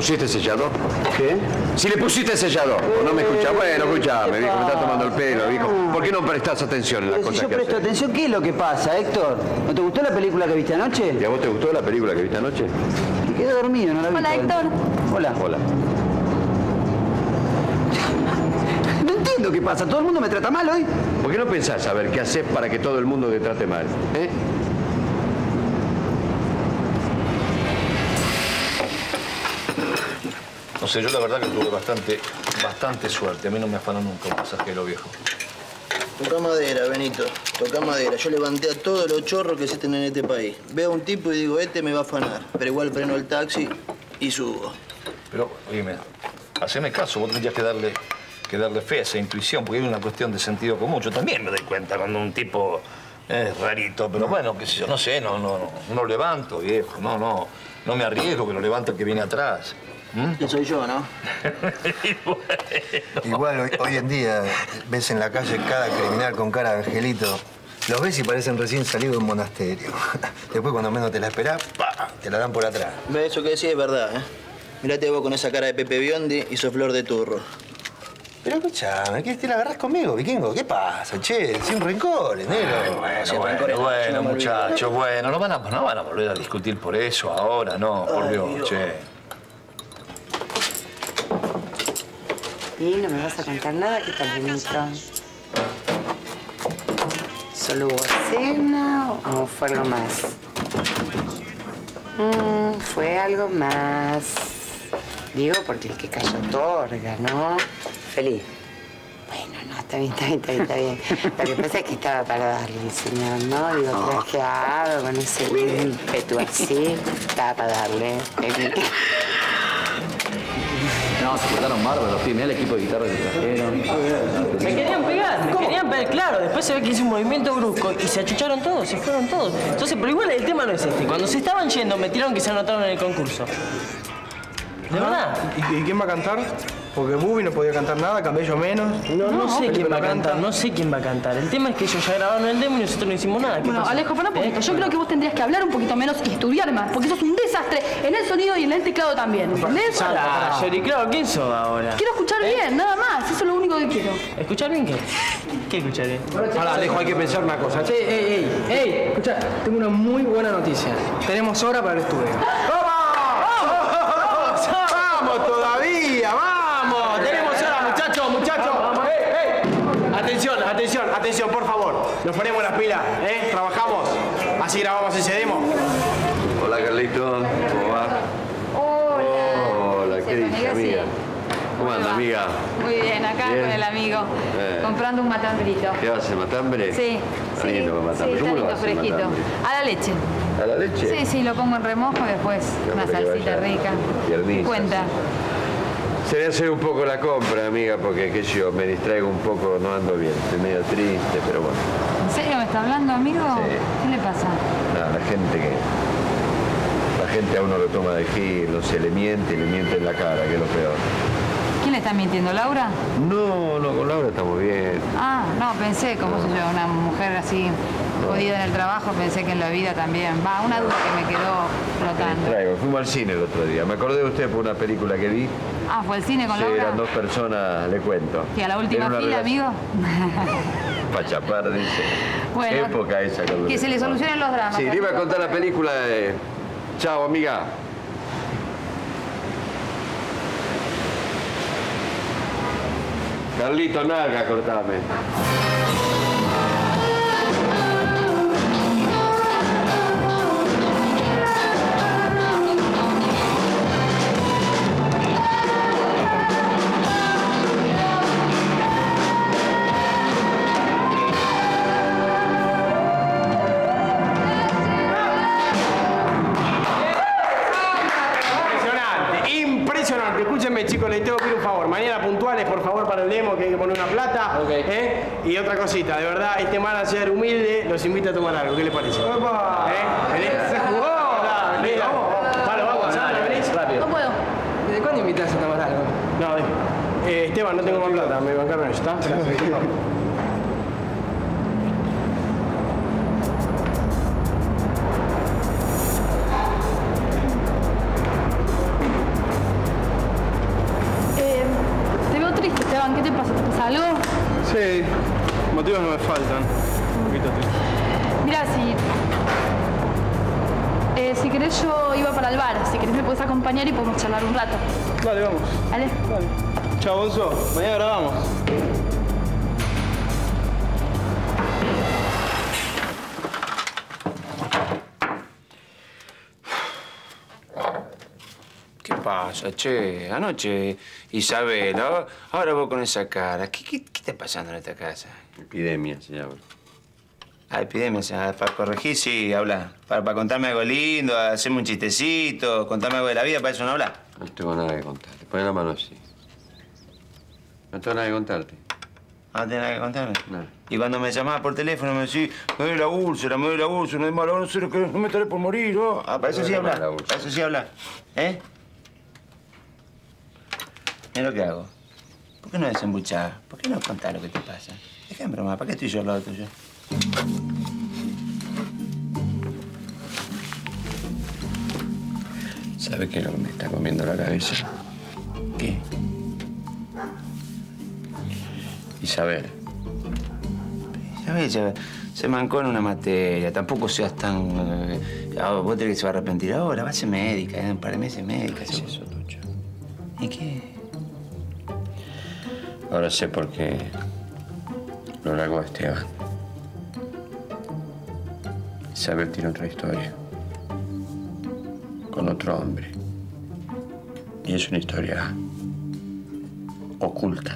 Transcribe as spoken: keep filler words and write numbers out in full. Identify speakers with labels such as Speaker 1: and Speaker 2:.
Speaker 1: pusiste sellador?
Speaker 2: ¿Qué?
Speaker 1: Si le pusiste sellador, eh, ¿no me escuchás? Bueno, escuchame, viejo, me está tomando el pelo, viejo. ¿Por qué no prestás atención en las
Speaker 2: Pero
Speaker 1: cosas
Speaker 2: si yo
Speaker 1: que
Speaker 2: presto
Speaker 1: haces?
Speaker 2: atención, ¿qué es lo que pasa, Héctor? ¿No te gustó la película que viste anoche?
Speaker 1: ¿Y a vos te gustó la película que viste anoche?
Speaker 2: Me quedé dormido, no la vi.
Speaker 3: Hola, Héctor.
Speaker 2: Hola.
Speaker 1: Hola.
Speaker 2: No entiendo qué pasa. ¿Todo el mundo me trata mal hoy?
Speaker 1: ¿Por qué no pensás a ver qué haces para que todo el mundo te trate mal? ¿Eh?
Speaker 4: No sé, yo la verdad que tuve bastante, bastante suerte. A mí no me afanó nunca un pasajero viejo.
Speaker 5: Toca madera, Benito. Toca madera. Yo levanté a todos los chorros que existen en este país. Veo a un tipo y digo, este me va a afanar. Pero igual freno el taxi y subo.
Speaker 4: Pero, oíme, haceme caso. Vos tendrías que darle, que darle fe a esa intuición, porque hay una cuestión de sentido común. Yo también me doy cuenta cuando un tipo es rarito. Pero bueno, qué sé yo, no sé, no, no, no, no levanto, viejo. No, no, no me arriesgo que lo levante el que viene atrás. ¿Mm?
Speaker 5: Que soy yo, ¿no?
Speaker 4: Bueno.
Speaker 6: Igual hoy, hoy en día ves en la calle cada criminal con cara de angelito. Los ves y parecen recién salidos de un monasterio. Después, cuando menos te la esperás, ¡pa!, te la dan por atrás.
Speaker 5: Ve, eso que decís es verdad, ¿eh? Mirate vos con esa cara de Pepe Biondi y sos flor de turro.
Speaker 6: Pero escuchame, ¿qué te la agarrás conmigo, vikingo? ¿Qué pasa, che? Sin rencores, negro.
Speaker 4: Bueno, bueno, bueno, muchachos, bueno, no van, a, no van a volver a discutir por eso ahora, no, por Dios, che.
Speaker 7: ¿Y no me vas a contar nada? ¿Qué tal, Benito? ¿Solo hubo cena o fue algo más? Mm, fue algo más. Digo, porque el que calla otorga, ¿no? Feliz. Bueno, no, está bien, está bien, está bien, está bien. Lo que pasa es que estaba para darle, señor, ¿no? Digo, trajeado con ese ímpetu así. Estaba para darle.
Speaker 8: No, se portaron bárbaros, los pibes, el equipo de guitarra que trajeron.
Speaker 9: Me querían pegar, me querían pegar, claro. Después se ve que hice un movimiento brusco y se achucharon todos, se fueron todos. Entonces, pero igual el tema no es este. Cuando se estaban yendo, me tiraron que se anotaron en el concurso. ¿De verdad?
Speaker 10: ¿Y, ¿Y quién va a cantar? Porque Bubi no podía cantar nada, Cabello menos.
Speaker 9: No, no,
Speaker 10: No,
Speaker 9: sé quién va a
Speaker 10: canta.
Speaker 9: cantar, no sé quién va a cantar. El tema es que ellos ya grabaron el demo y nosotros no hicimos nada. ¿Qué
Speaker 3: Bueno,
Speaker 9: pasó?
Speaker 3: Alejo, para un poquito. Yo creo que vos tendrías que hablar un poquito menos y estudiar más, porque sos un desastre en el sonido y en el teclado también, ¿entendés?
Speaker 9: Ah, Sherry, claro, ¿quién sos ahora?
Speaker 3: Quiero escuchar bien, nada más. Eso es lo único que quiero.
Speaker 9: ¿Escuchar bien qué? ¿Qué escuchar bien?
Speaker 10: Ahora, Alejo, hay que pensar una cosa. Che, ey, ey, ey, escucha, tengo una muy buena noticia. Tenemos hora para el estudio. ¡Vamos todavía! ¡Vamos! ¡Tenemos hora, muchachos, muchachos! ¡Ey, ey! Atención, atención, atención, por favor. Nos ponemos las pilas, ¿eh? Trabajamos. Así grabamos ese demo.
Speaker 1: Hola, Carlito. ¿Cómo va?
Speaker 3: Hola.
Speaker 1: Hola, ¿qué dice, amiga? ¿Cómo anda, amiga?
Speaker 3: Muy bien, acá
Speaker 1: Bien.
Speaker 3: con el amigo,
Speaker 1: Eh.
Speaker 3: comprando un matambrito.
Speaker 1: ¿Qué va a hacer, matambre?
Speaker 3: Sí,
Speaker 1: Está
Speaker 3: sí,
Speaker 1: lindo con
Speaker 3: sí,
Speaker 1: matambre.
Speaker 3: está
Speaker 1: ¿Cómo lo
Speaker 3: lindo,
Speaker 1: va a hacer,
Speaker 3: fresquito.
Speaker 1: matambre?
Speaker 3: A la leche.
Speaker 1: ¿A la leche?
Speaker 3: Sí, sí, lo pongo en remojo y después una
Speaker 1: para que
Speaker 3: salsita
Speaker 1: vaya
Speaker 3: rica.
Speaker 1: tiernizas.
Speaker 3: Cuenta.
Speaker 1: Se voy a hacer un poco la compra, amiga, porque, qué sé yo, me distraigo un poco, no ando bien. Estoy medio triste, pero bueno.
Speaker 3: ¿En serio me está hablando, amigo?
Speaker 1: Sí.
Speaker 3: ¿Qué le pasa?
Speaker 1: Nada, la gente que... La gente a uno lo toma de giro, se le miente y le miente en la cara, que es lo peor.
Speaker 3: ¿Quién le está mintiendo, Laura?
Speaker 1: No, no, con Laura estamos bien.
Speaker 3: Ah, no, pensé, como sé yo, una mujer así jodida en el trabajo, pensé que en la vida también. Va, una duda que me quedó
Speaker 1: Me
Speaker 3: flotando.
Speaker 1: distraigo. Fuimos al cine el otro día. Me acordé de usted por una película que vi.
Speaker 3: Ah, ¿fue el cine con
Speaker 1: Sí,
Speaker 3: Laura?
Speaker 1: eran dos personas, le cuento.
Speaker 3: ¿Que a la última
Speaker 1: Tiene una
Speaker 3: fila,
Speaker 1: relación-
Speaker 3: amigo?
Speaker 1: Pa' chapar, dice.
Speaker 3: Bueno,
Speaker 1: Época esa. cuando
Speaker 3: que se le solucionen los dramas.
Speaker 1: Sí, le iba a contar la película de... Chao, amiga. Carlito, nalga, cortame.
Speaker 10: Impresionante, impresionante. Escúchenme, chicos, les tengo que pedir un favor. Mañana puntuales, por favor, para el demo, que hay que poner una plata. ¿eh? Y otra cosita, de verdad, este manager humilde los invita a tomar algo. ¿Qué les parece? ¿Eh? ¿Venís? ¡Se jugó! Vení, vamos. Vale, vamos, ¿sabes? ¿Venís? Rápido.
Speaker 3: No puedo.
Speaker 10: ¿Desde cuándo invitas a tomar algo? No, eh, Esteban, no tengo más plata. Me bancaron eso, ¿está? motivos no me faltan. Un poquito triste.
Speaker 11: Mira, si... Eh, si querés yo iba para el bar. Si querés me puedes acompañar y podemos charlar un rato.
Speaker 10: Dale, vamos.
Speaker 11: Dale.
Speaker 10: Dale. Chao, Gonzo. Mañana grabamos.
Speaker 12: ¿Qué pasa, che? Anoche, Isabel, ¿no? Ahora vos con esa cara. ¿Qué, qué, qué está pasando en esta casa?
Speaker 1: Epidemia se llama.
Speaker 12: Ah, epidemia, o sea, para corregir, sí, habla. Para, para contarme algo lindo, hacerme un chistecito, contarme algo de la vida, para eso no habla.
Speaker 1: No tengo nada que contarte. Pon la mano así. No tengo nada que contarte.
Speaker 12: ¿No tenés nada que contarme?
Speaker 1: Nada.
Speaker 12: Y cuando me llamabas por teléfono me decís, me duele la úlcera, me duele la úlcera, no es malo, no sé, no me estaré por morir, ¿no? Ah, para eso sí habla. Para eso sí habla. ¿Eh? Mira lo que hago. ¿Por qué no desembuchás? ¿Por qué no contás lo que te pasa? Déjame bromar, ¿para qué estoy yo al lado tuyo?
Speaker 1: ¿Sabes qué es lo que me está comiendo la cabeza?
Speaker 12: ¿Qué?
Speaker 1: Isabel.
Speaker 12: Isabel, se, se mancó en una materia. Tampoco seas tan... Eh, ah, vos tenés que se va a arrepentir ahora. Va a ser médica, en un par de meses médica.
Speaker 1: ¿Qué es eso, Lucho?
Speaker 12: ¿Y qué?
Speaker 1: Ahora sé por qué lo largó a Esteban. Isabel tiene otra historia. Con otro hombre. Y es una historia oculta.